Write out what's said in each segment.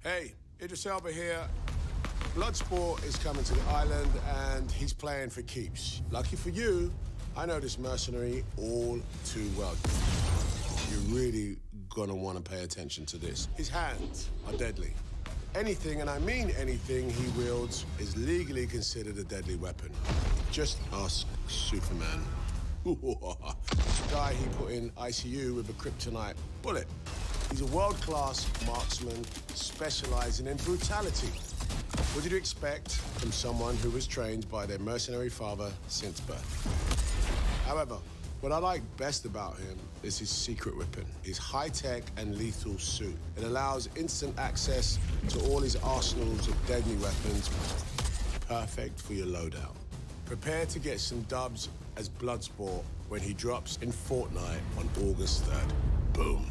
Hey, Idris Elba here. Bloodsport is coming to the island and he's playing for keeps. Lucky for you, I know this mercenary all too well. You're really gonna want to pay attention to this. His hands are deadly. Anything, and I mean anything, he wields is legally considered a deadly weapon. Just ask Superman. Guy he put in ICU with a kryptonite bullet. He's a world-class marksman specializing in brutality. What did you expect from someone who was trained by their mercenary father since birth? However, what I like best about him is his secret weapon, his high-tech and lethal suit. It allows instant access to all his arsenals of deadly weapons, perfect for your loadout. Prepare to get some dubs as Bloodsport when he drops in Fortnite on August 3rd. Boom.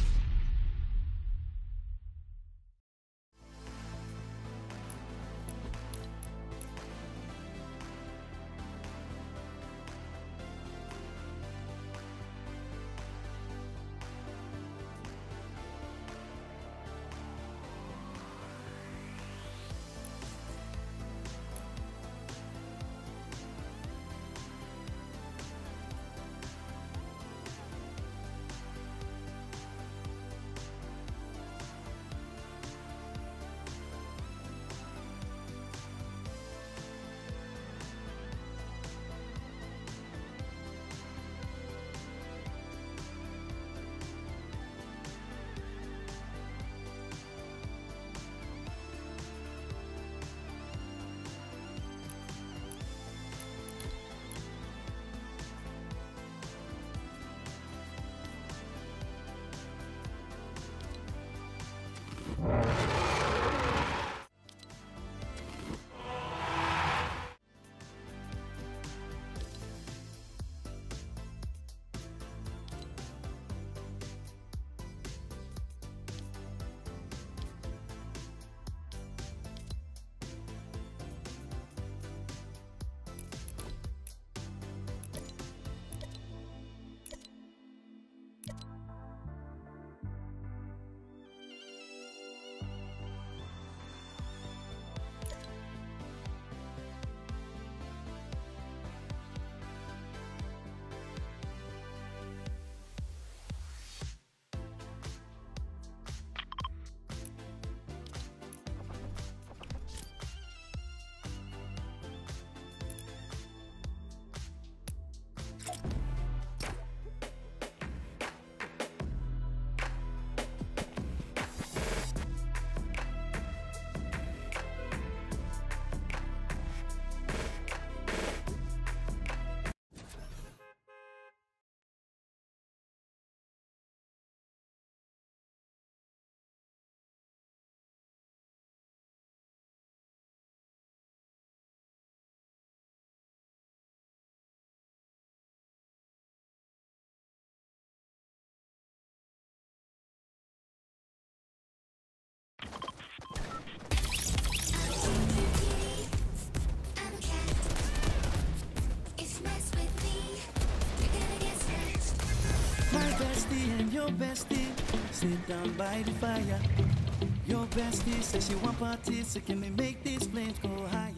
Your bestie, sit down by the fire. Your bestie says she want parties, so can we make these flames go higher?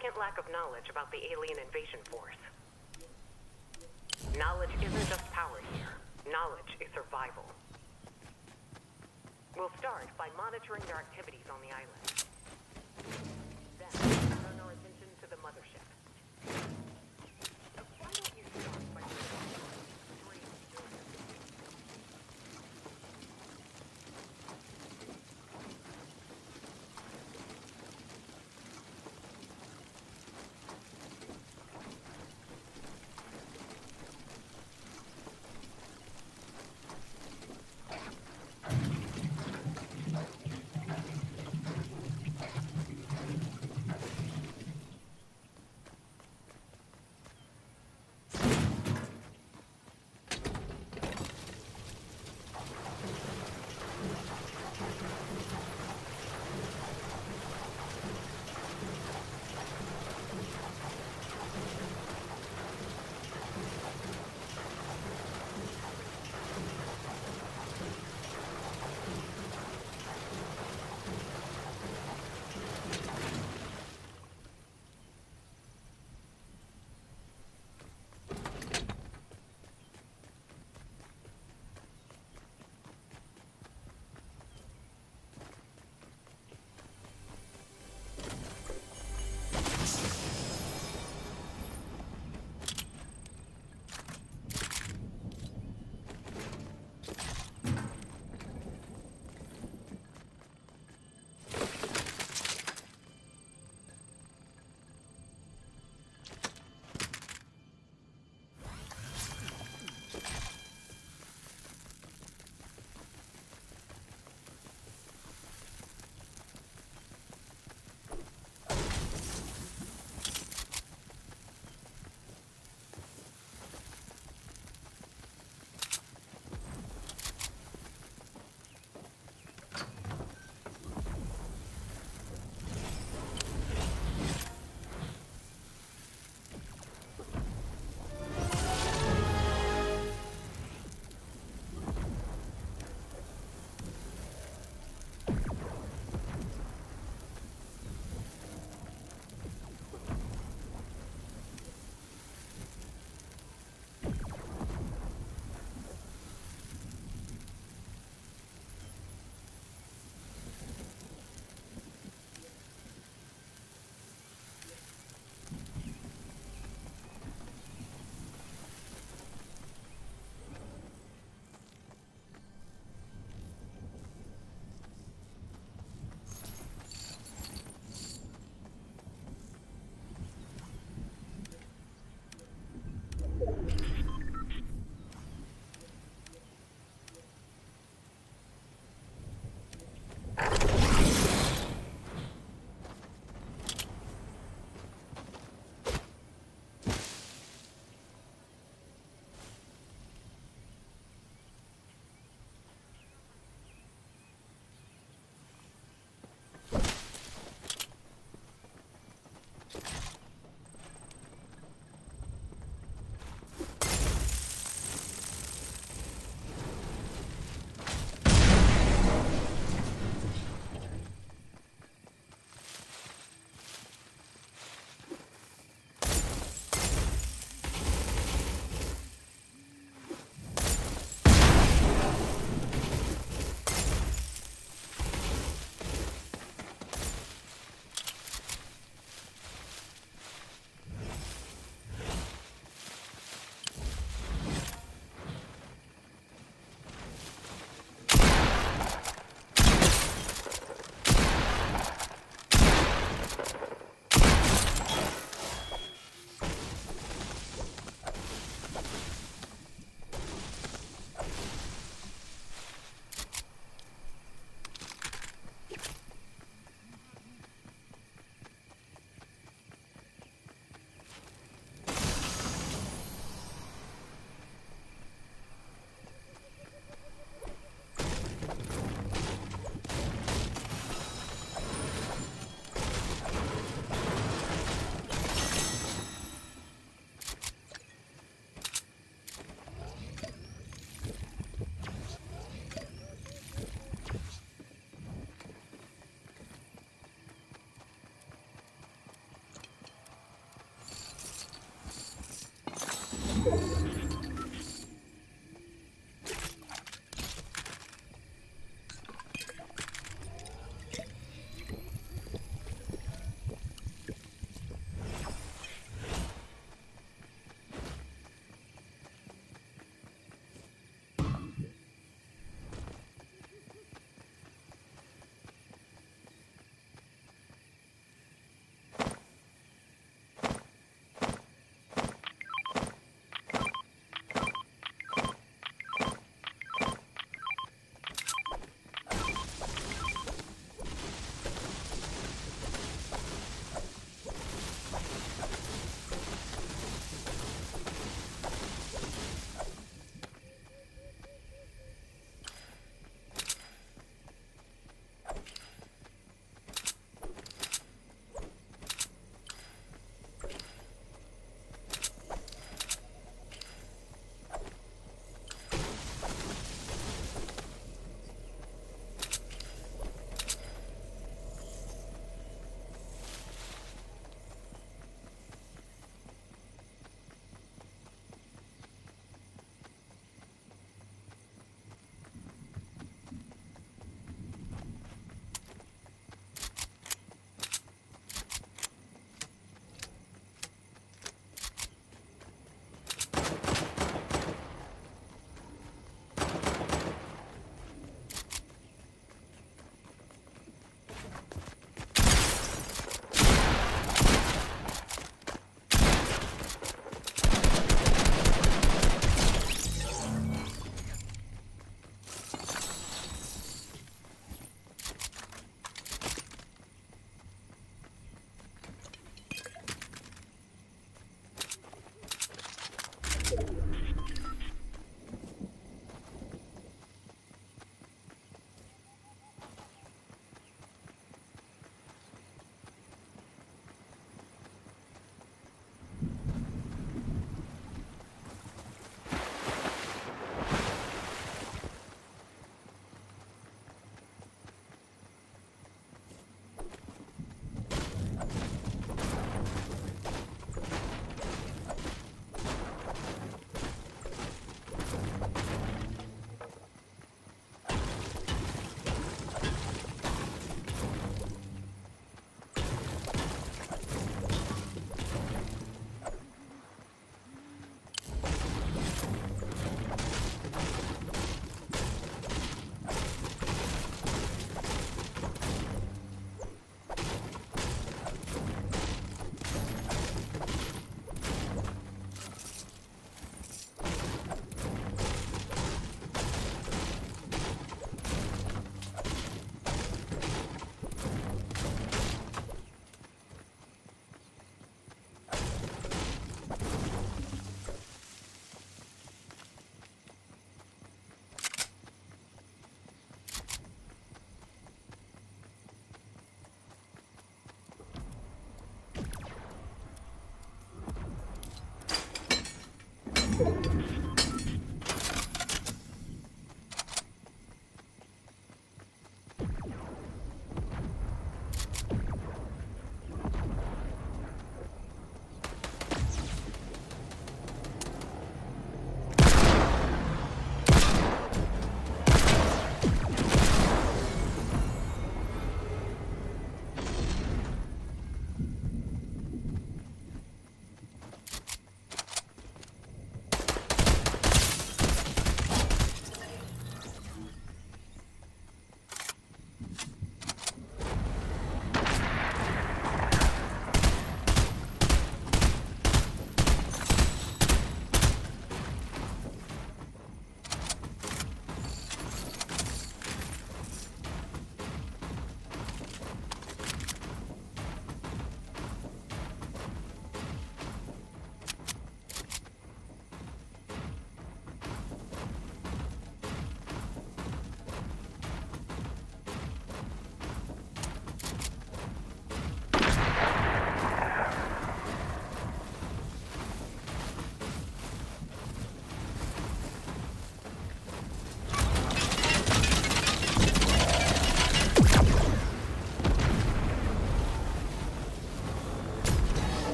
significant lack of knowledge about the alien invasion force. Knowledge isn't just power here. Knowledge is survival. We'll start by monitoring their activities on the island. Then, turn our attention to the mothership. Why don't you start by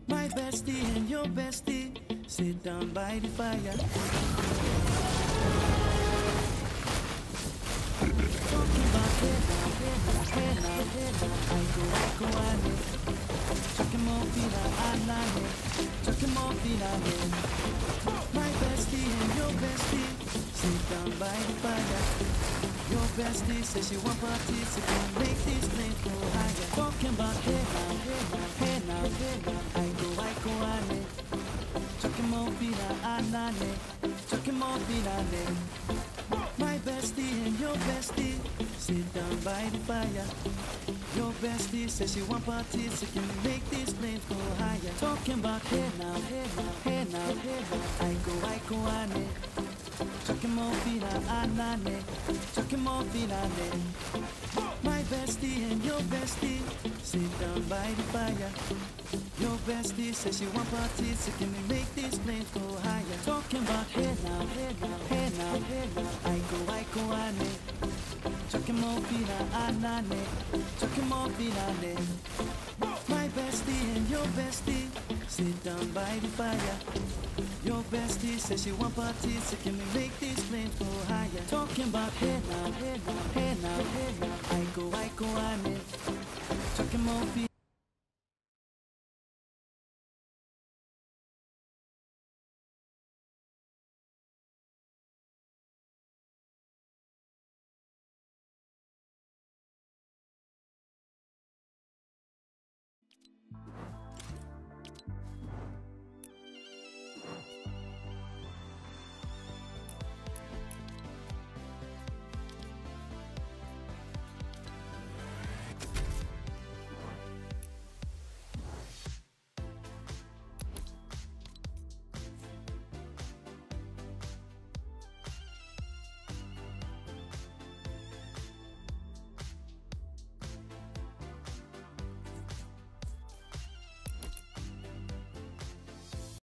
My bestie and your bestie sit down by the fire. Talking about hey now, hey now, hey now. I go, I need. Chucking more fina, I need. Chucking more fina, my bestie and your bestie sit down by the fire. Your bestie says she want parties, so can make these flames go higher. Talking about hey now, hey now, hey now. I go, I need. Chucking more fina, I need. Chucking more fina, my bestie and your bestie sit down by the fire. Your bestie says she want parties, so can we make these flames go higher? Talking about hey now, hey now, hey now, hey now. I go, I need. Chucking more fina, I need. Chucking more fina, my bestie and your bestie sit down by the fire. Your bestie says she want parties, so can we make these flames go higher? Talking about hey now, hey now, hey now, hey now. I go, I need. Chucking more fina, I need. Chucking more fina, my bestie and your bestie sit down by the fire. Your bestie says she want parties, so can we make these flames go higher? Talking about hey now, hey now, hey now, hey now. I go, I need. Chucking more fina.